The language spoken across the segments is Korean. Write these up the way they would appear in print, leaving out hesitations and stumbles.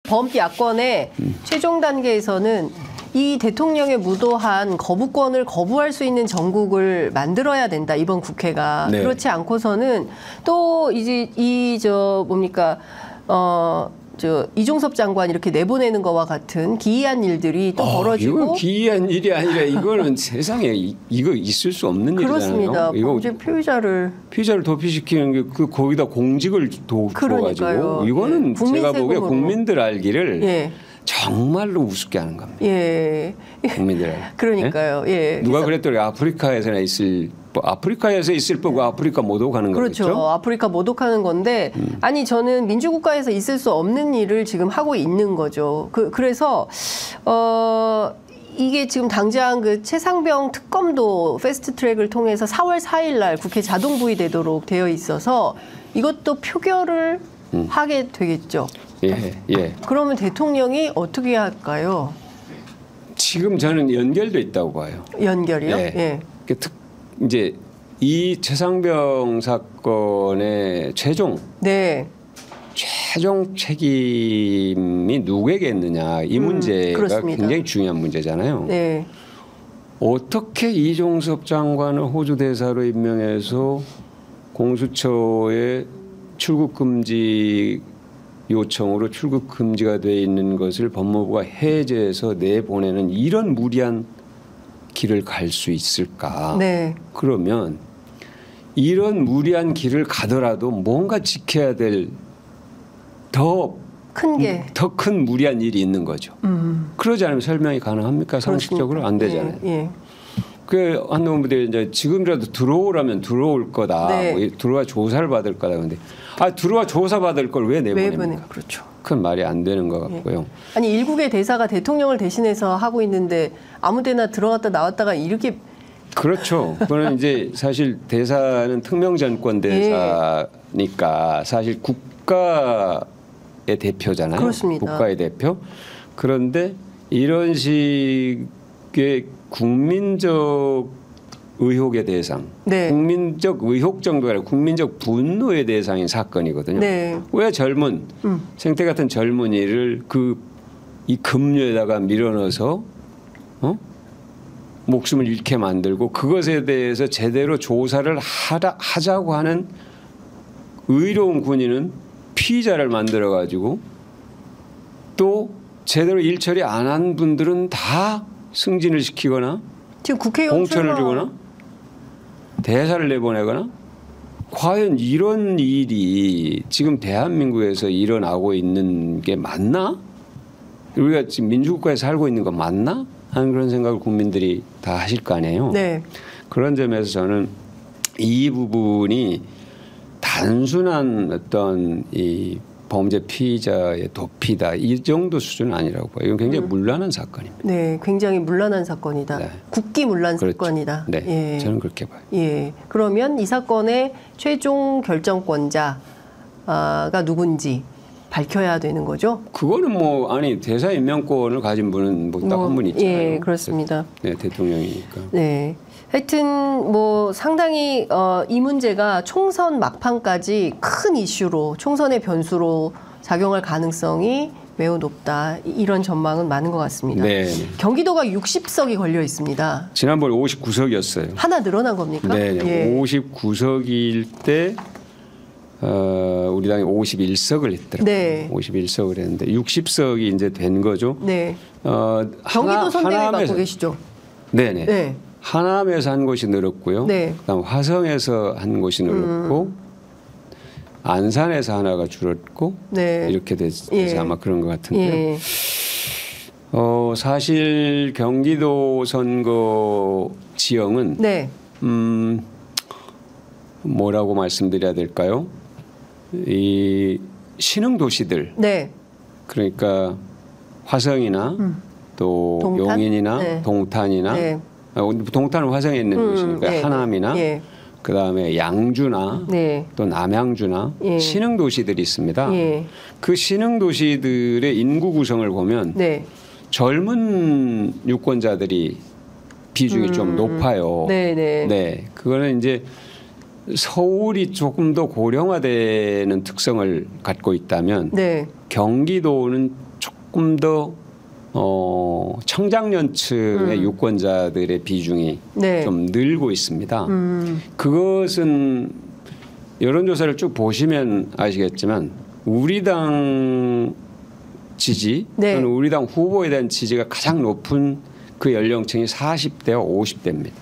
범 야권의 최종 단계에서는 이 대통령의 무도한 거부권을 거부할 수 있는 정국을 만들어야 된다. 이번 국회가. 네. 그렇지 않고서는 또 이제 이종섭 장관 이렇게 내보내는 거와 같은 기이한 일들이 또 벌어지고. 이건 기이한 일이 아니라 이거는 세상에 이거 있을 수 없는 그렇습니다. 일이잖아요. 이거 범죄 피의자를 도피시키는 게 거기다 공직을 줘가지고 이거는 제가 보기에 국민들 알기를 예. 정말로 우습게 하는 겁니다. 예. 국민들. 그러니까요. 예. 누가 그랬더니 아프리카에서 있을 거고 아프리카 모독하는 거죠. 그렇죠. 아프리카 모독하는 건데 아니 저는 민주국가에서 있을 수 없는 일을 지금 하고 있는 거죠. 그래서 이게 지금 당장 그 최상병 특검도 패스트트랙을 통해서 4월 4일 날 국회 자동 부의되도록 되어 있어서 이것도 표결을 하게 되겠죠. 예. 그러면 대통령이 어떻게 할까요? 지금 저는 연결돼 있다고 봐요. 연결이요? 예. 이제 이 최상병 사건의 최종 책임이 누구에게 있느냐 이 문제가 그렇습니다. 굉장히 중요한 문제잖아요. 네. 어떻게 이종섭 장관을 호주 대사로 임명해서 공수처에 출국 금지 요청으로 출국 금지가 돼 있는 것을 법무부가 해제해서 내보내는 이런 무리한 길을 갈 수 있을까? 네. 그러면 이런 무리한 길을 가더라도 뭔가 지켜야 될 더 큰 무리한 일이 있는 거죠. 그러지 않으면 설명이 가능합니까? 상식적으로 안 되잖아요. 예. 그 한동훈 부대 이제 지금이라도 들어오라면 들어올 거다. 네. 뭐 들어와 조사를 받을 거다. 근데 들어와 조사 받을 걸 왜 내보냅니까? 그렇죠. 큰 말이 안 되는 것 같고요. 아니 일국의 대사가 대통령을 대신해서 하고 있는데 아무데나 들어갔다 나왔다가 이렇게 그렇죠. 그거는 이제 사실 대사는 특명전권 대사니까 사실 국가의 대표잖아요. 그렇습니다. 국가의 대표. 그런데 이런 식의 국민적 의혹의 대상, 국민적 의혹 정도가 아니라 국민적 분노의 대상인 사건이거든요. 왜 젊은 생태 같은 젊은이를 이 급류에다가 밀어넣어서 목숨을 잃게 만들고 그것에 대해서 제대로 조사를 하자고 하는 의로운 군인은 피의자를 만들어 가지고 또 제대로 일 처리 안 한 분들은 다 승진을 시키거나 지금 국회의원 공천을 주거나 대사를 내보내거나 과연 이런 일이 지금 대한민국에서 일어나고 있는 게 맞나? 우리가 지금 민주국가에 살고 있는 거 맞나? 하는 그런 생각을 국민들이 다 하실 거 아니에요. 네. 그런 점에서 저는 이 부분이 단순한 어떤 이 범죄 피의자의 도피다 이 정도 수준은 아니라고 봐요. 이건 굉장히 문란한 사건입니다. 네, 굉장히 문란한 사건이다. 네. 국기문란 그렇죠. 사건이다. 네, 예. 저는 그렇게 봐요. 예. 그러면 이 사건의 최종 결정권자가 누군지 밝혀야 되는 거죠? 그거는 대사 임명권을 가진 분은 딱 한 분 있잖아요. 예, 그렇습니다. 네, 대통령이니까. 네. 하여튼 상당히 이 문제가 총선 막판까지 큰 이슈로 총선의 변수로 작용할 가능성이 매우 높다. 이런 전망은 많은 것 같습니다. 네. 경기도가 60석이 걸려 있습니다. 지난번에 59석이었어요. 하나 늘어난 겁니까? 네. 예. 59석일 때 우리 당이 51석을 했더라고요. 네. 51석을 했는데 60석이 이제 된 거죠. 네. 경기도 선대위 맡고 계시죠? 네네. 네. 하남에서 한 곳이 늘었고요. 네. 그다음 화성에서 한 곳이 늘었고 안산에서 하나가 줄었고 네. 이렇게 돼서 예. 아마 그런 것 같은데요. 예. 사실 경기도 선거 지형은 네. 뭐라고 말씀드려야 될까요? 이 신흥 도시들, 네. 그러니까 화성이나 또 동탄? 용인이나 네. 동탄이나 동탄은 화성에 있는 곳이니까 네. 하남이나 예. 그다음에 양주나 네. 또 남양주나 예. 신흥 도시들이 있습니다. 예. 그 신흥 도시들의 인구 구성을 보면 네. 젊은 유권자들이 비중이 좀 높아요. 네네. 네, 그거는 이제 서울이 조금 더 고령화되는 특성을 갖고 있다면 네. 경기도는 조금 더 청장년층의 유권자들의 비중이 네. 좀 늘고 있습니다. 그것은 여론조사를 쭉 보시면 아시겠지만 우리 당 지지 네. 또는 우리 당 후보에 대한 지지가 가장 높은 그 연령층이 40대와 50대입니다.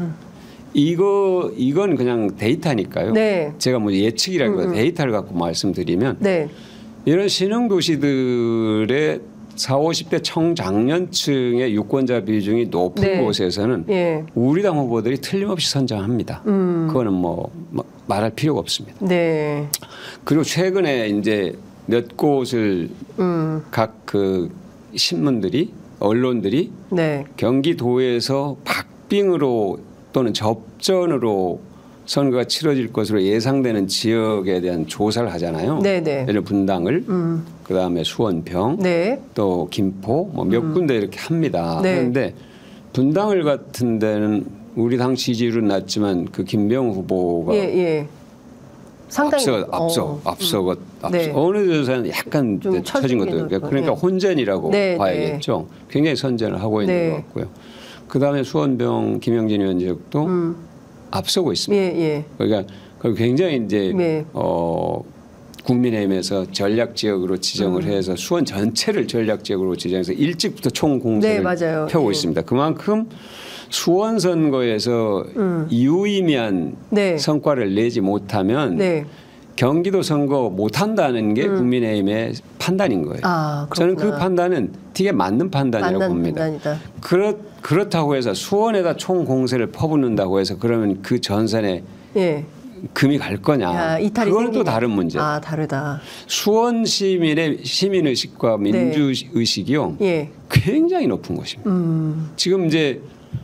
이건 그냥 데이터니까요. 네. 제가 뭐 예측이라기보다 데이터를 갖고 말씀드리면 네. 이런 신흥 도시들의 40, 50대 청장년층의 유권자 비중이 높은 네. 곳에서는 예. 우리 당 후보들이 틀림없이 선정합니다. 그거는 뭐 말할 필요가 없습니다. 네. 그리고 최근에 이제 몇 곳을 각 그 신문들이 언론들이 네. 경기도에서 박빙으로 또는 접전으로 선거가 치러질 것으로 예상되는 지역에 대한 조사를 하잖아요. 네네. 예를 들어 분당을, 그다음에 수원평, 네. 또 김포 뭐 몇 군데 이렇게 합니다. 네. 그런데 분당을 같은 데는 우리 당 지지율은 낮지만 그 김병 후보가 예. 상당히 앞서 네. 어느 조사는 약간 좀 처진 것도 처지긴 그러니까 예. 혼전이라고 네, 봐야겠죠. 굉장히 선전을 하고 있는 네. 것 같고요. 그다음에 수원병 김영진 의원 지역도 앞서고 있습니다. 예. 그러니까 굉장히 이제 네. 국민의힘에서 전략 지역으로 지정을 해서 수원 전체를 전략 지역으로 지정해서 일찍부터 총 공세를 네, 맞아요. 펴고 예. 있습니다. 그만큼 수원 선거에서 유의미한 네. 성과를 내지 못하면 네. 경기도 선거 못한다는 게 국민의힘의 판단인 거예요. 아, 저는 그렇구나. 그 판단은 되게 맞는 판단이라고 맞는 봅니다. 판단이다. 그렇다고 해서 수원에다 총 공세를 퍼붓는다고 해서 그러면 그 전선에 예. 금이 갈 거냐? 야, 이탈이 그건 또 생기냐. 다른 문제. 아, 다르다. 수원 시민의 시민 의식과 민주 의식이요 예. 굉장히 높은 곳입니다. 지금 이제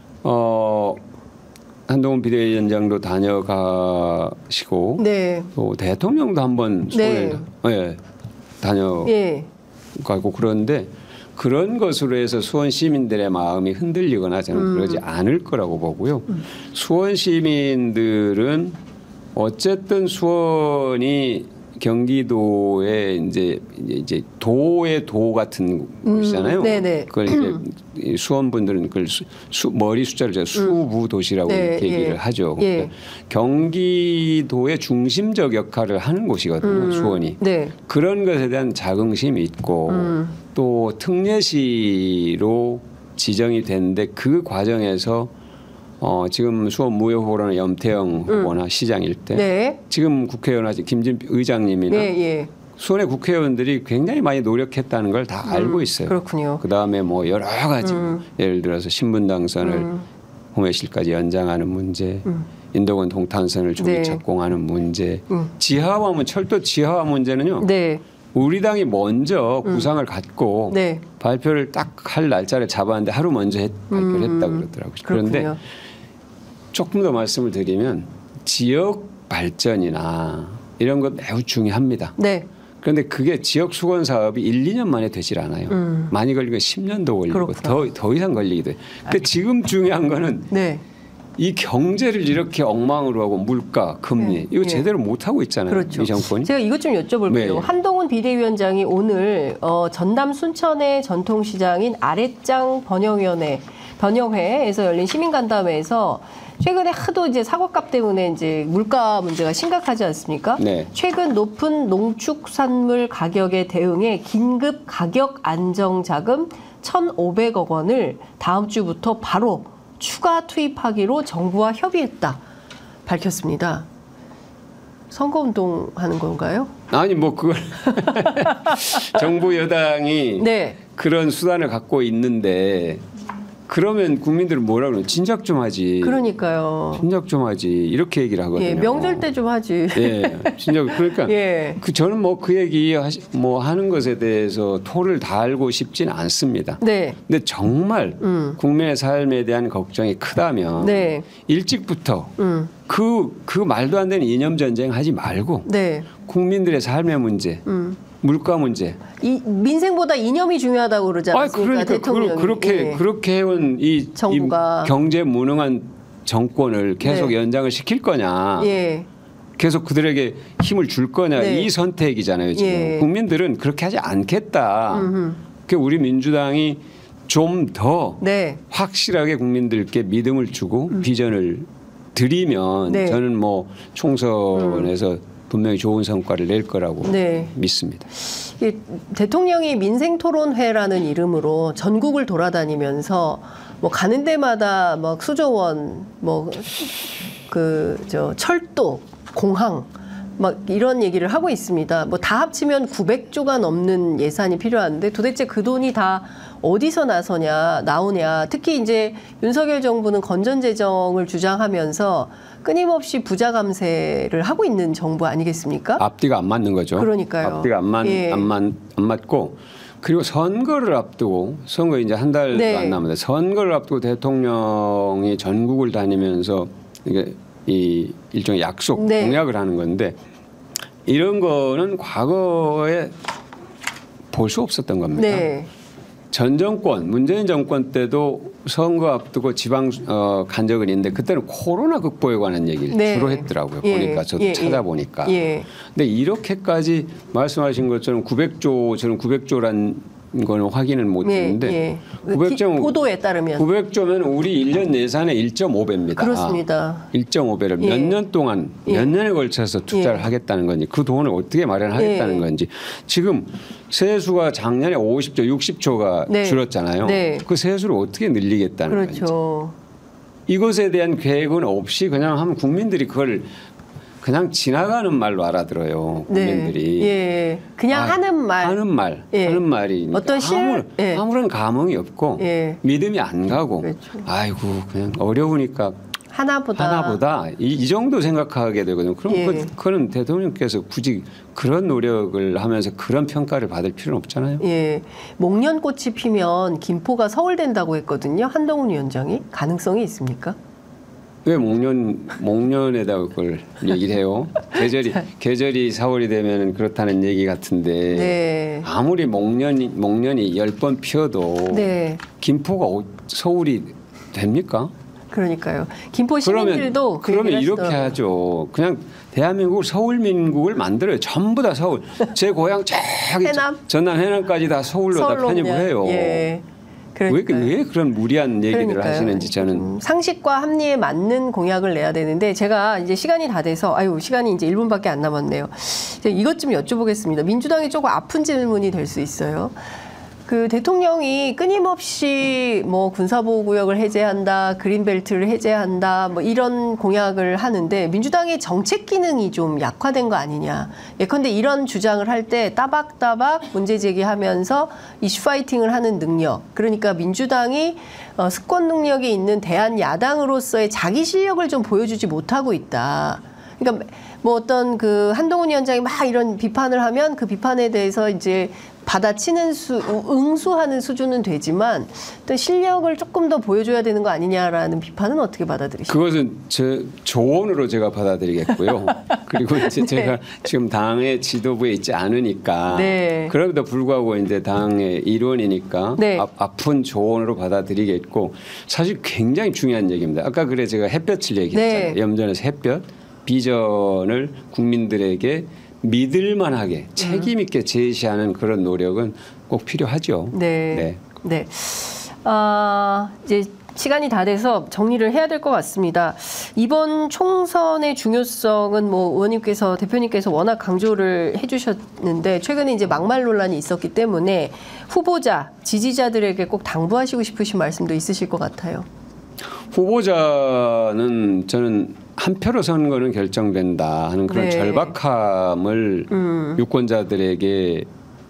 한동훈 비대위원장도 다녀가시고 네. 또 대통령도 한번 수원에 다녀가고 예. 그런데 그런 것으로 해서 수원 시민들의 마음이 흔들리거나 저는 그러지 않을 거라고 보고요. 수원 시민들은 어쨌든 수원이 경기도의 이제 도의 도 같은 곳이잖아요. 네네. 그걸 이제 수원 분들은 그걸 머리 숫자를 제가 수부 도시라고 네, 이렇게 얘기를 예. 하죠. 예. 그러니까 경기도의 중심적 역할을 하는 곳이거든요. 수원이. 네. 그런 것에 대한 자긍심이 있고 또 특례시로 지정이 됐는데 그 과정에서 지금 수원 무효후보라는 염태영 후보나 시장일 때 네. 지금 국회의원 하지 김진표 의장님이나 예. 수원의 국회의원들이 굉장히 많이 노력했다는 걸 다 알고 있어요. 그렇군요. 그다음에 뭐 여러 가지 예를 들어서 신분 당선을 홍해실까지 연장하는 문제, 인도권 동탄선을 조기 네. 착공하는 문제, 지하화문 철도 지하화 문제는요. 네. 우리 당이 먼저 구상을 갖고 네. 발표를 딱 할 날짜를 잡았는데 하루 먼저 발표를 했다고 그러더라고요. 그런데 그렇군요. 조금 더 말씀을 드리면 지역 발전이나 이런 것 매우 중요합니다. 네. 그런데 그게 지역 수건 사업이 1, 2년 만에 되질 않아요. 많이 걸리면 10년도 걸리고 더 이상 걸리기도 해요. 그러니까 지금 중요한 거는 네. 이 경제를 이렇게 엉망으로 하고 물가, 금리 네. 이거 예. 제대로 못 하고 있잖아요. 그렇죠. 이 정권이. 제가 이것 좀 여쭤볼게요. 네. 한동훈 비대위원장이 오늘 전남 순천의 전통시장인 아랫장 번영회에서 열린 시민간담회에서 최근에 하도 이제 사과값 때문에 이제 물가 문제가 심각하지 않습니까? 네. 최근 높은 농축산물 가격에 대응해 긴급 가격 안정 자금 1,500억 원을 다음 주부터 바로 추가 투입하기로 정부와 협의했다 밝혔습니다. 선거운동 하는 건가요? 아니 뭐 그걸 정부 여당이 네. 그런 수단을 갖고 있는데 그러면 국민들은 뭐라 그러냐 진작 좀 하지. 그러니까요. 진작 좀 하지 이렇게 얘기를 하거든요. 예, 명절 때 좀 하지. 예, 진작 그러니까 예. 저는 뭐 그 얘기 뭐 하는 것에 대해서 토를 달고 싶지는 않습니다. 네. 근데 정말 국민의 삶에 대한 걱정이 크다면 네. 일찍부터 그 말도 안 되는 이념 전쟁 하지 말고 네. 국민들의 삶의 문제, 물가 문제. 이 민생보다 이념이 중요하다고 그러지 않습니까? 그러니까 대통령이. 그렇게 해온 이 정부가. 경제 무능한 정권을 계속 네. 연장을 시킬 거냐? 예. 계속 그들에게 힘을 줄 거냐? 네. 이 선택이잖아요. 지금 예. 국민들은 그렇게 하지 않겠다. 그 우리 민주당이 좀 더 네. 확실하게 국민들께 믿음을 주고 비전을 드리면 네. 저는 뭐 총선에서 분명히 좋은 성과를 낼 거라고 네. 믿습니다. 대통령이 민생토론회라는 이름으로 전국을 돌아다니면서 뭐 가는 데마다 막 수조원, 뭐 그 저 철도, 공항 막 이런 얘기를 하고 있습니다. 뭐 다 합치면 900조가 넘는 예산이 필요한데 도대체 그 돈이 다 어디서 나오냐. 특히 이제 윤석열 정부는 건전재정을 주장하면서 끊임없이 부자 감세를 하고 있는 정부 아니겠습니까? 앞뒤가 안 맞는 거죠. 그러니까요. 앞뒤가 안 맞고 그리고 선거를 앞두고 선거 이제 한 달도 네. 안 남았는데 선거를 앞두고 대통령이 전국을 다니면서 이게 이 일종의 약속 네. 공약을 하는 건데 이런 거는 과거에 볼 수 없었던 겁니다. 네. 전 정권 문재인 정권 때도 선거 앞두고 지방 간 적은 있는데 그때는 코로나 극복에 관한 얘기를 네. 주로 했더라고요. 예. 보니까 저도 예. 찾아보니까. 예. 근데 이렇게까지 말씀하신 것처럼 900조 저는 900조란 거는 확인을 못 했는데 예. 900조 보도에 따르면 900조면 우리 1년 예산의 1.5배입니다. 그렇습니다. 1.5배를 예. 몇 년 동안 예. 몇 년에 걸쳐서 투자를 예. 하겠다는 건지 그 돈을 어떻게 마련하겠다는 예. 건지 지금 세수가 작년에 50조 60조가 네. 줄었잖아요. 네. 그 세수를 어떻게 늘리겠다는 건지 그렇죠. 이것에 대한 계획은 없이 그냥 하면 국민들이 그걸 그냥 지나가는 말로 알아들어요. 국민들이. 네. 예. 그냥 하는 말. 예. 하는 말이 어떤 예. 아무런 감흥이 없고 예. 믿음이 안 가고 그렇죠. 아이고 그냥 어려우니까 하나보다 이 정도 생각하게 되거든요. 그럼 예. 그건 대통령께서 굳이 그런 노력을 하면서 그런 평가를 받을 필요는 없잖아요. 예. 목련꽃이 피면 김포가 서울된다고 했거든요. 한동훈 위원장이 가능성이 있습니까? 왜 목련에다 그걸 얘기를 해요? 계절이 4월이 되면 그렇다는 얘기 같은데 네. 아무리 목련이 10번 피어도 네. 김포가 서울이 됩니까? 그러니까요. 김포 시민들도 그러면 이렇게 하시더라고요. 하죠. 그냥 대한민국 서울민국을 만들어요. 전부 다 서울. 제 고향 저기 해남? 전남 해남까지 다 서울로 다 편입을 그냥, 해요. 예. 그러니까요. 왜 그런 무리한 얘기들을 그러니까요. 하시는지 저는 상식과 합리에 맞는 공약을 내야 되는데 제가 이제 시간이 다 돼서 시간이 이제 1분밖에 안 남았네요. 이것 좀 여쭤보겠습니다. 민주당이 조금 아픈 질문이 될 수 있어요. 그 대통령이 끊임없이 뭐 군사보호구역을 해제한다, 그린벨트를 해제한다, 뭐 이런 공약을 하는데 민주당의 정책 기능이 좀 약화된 거 아니냐. 예컨대 이런 주장을 할 때 따박따박 문제 제기하면서 이슈 파이팅을 하는 능력. 그러니까 민주당이 스권 능력이 있는 대한 야당으로서의 자기 실력을 좀 보여주지 못하고 있다. 그러니까 뭐 어떤 그 한동훈 위원장이 막 이런 비판을 하면 그 비판에 대해서 이제 받아치는 응수하는 수준은 되지만 또 실력을 조금 더 보여줘야 되는 거 아니냐라는 비판은 어떻게 받아들이십니까? 그것은 제 조언으로 제가 받아들이겠고요. 그리고 이제 네. 제가 지금 당의 지도부에 있지 않으니까 네. 그럼에도 불구하고 이제 당의 일원이니까 네. 아픈 조언으로 받아들이겠고 사실 굉장히 중요한 얘기입니다. 아까 그래 제가 햇볕을 얘기했잖아요. 네. 염전에서 햇볕 비전을 국민들에게 믿을만하게 책임 있게 제시하는 그런 노력은 꼭 필요하죠. 네. 네. 이제 시간이 다 돼서 정리를 해야 될 것 같습니다. 이번 총선의 중요성은 뭐 의원님께서 대표님께서 워낙 강조를 해주셨는데 최근에 이제 막말 논란이 있었기 때문에 후보자 지지자들에게 꼭 당부하시고 싶으신 말씀도 있으실 것 같아요. 후보자는 저는 한 표로 선거는 결정된다 하는 그런 네. 절박함을 유권자들에게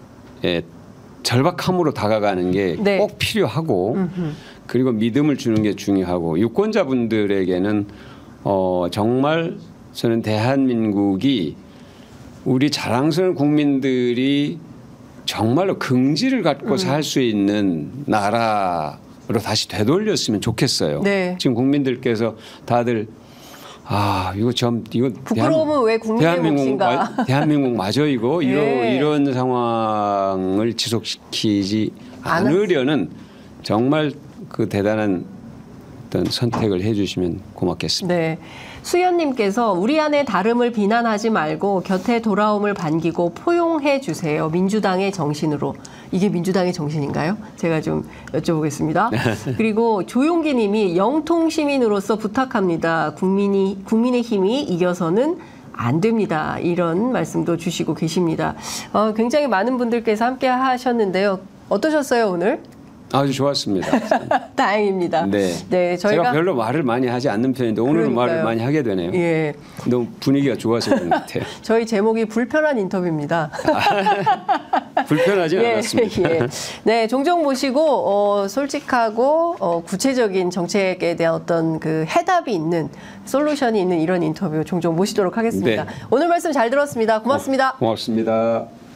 절박함으로 다가가는 게 꼭 네. 필요하고 그리고 믿음을 주는 게 중요하고 유권자분들에게는 정말 저는 대한민국이 우리 자랑스러운 국민들이 정말로 긍지를 갖고 살 수 있는 나라로 다시 되돌렸으면 좋겠어요. 네. 지금 국민들께서 다들 이거 부끄러움은 왜 국민의 몫인가? 대한민국 맞아 이거 네. 이런 상황을 지속시키지 않으려는 정말 그 대단한 어떤 선택을 해주시면 고맙겠습니다. 네. 수연님께서 우리 안의 다름을 비난하지 말고 곁에 돌아옴을 반기고 포용해 주세요. 민주당의 정신으로. 이게 민주당의 정신인가요? 제가 좀 여쭤보겠습니다. 그리고 조용기 님이 영통 시민으로서 부탁합니다. 국민의힘이 이겨서는 안 됩니다. 이런 말씀도 주시고 계십니다. 굉장히 많은 분들께서 함께 하셨는데요. 어떠셨어요, 오늘? 아주 좋았습니다. 다행입니다. 네. 네, 제가 별로 말을 많이 하지 않는 편인데 오늘은 말을 많이 하게 되네요. 예. 너무 분위기가 좋아서 그런 것 같아요. 저희 제목이 불편한 인터뷰입니다. 불편하지 않았습니다. 예. 네, 종종 모시고 솔직하고 구체적인 정책에 대한 어떤 그 해답이 있는 솔루션이 있는 이런 인터뷰 종종 모시도록 하겠습니다. 네. 오늘 말씀 잘 들었습니다. 고맙습니다. 고맙습니다.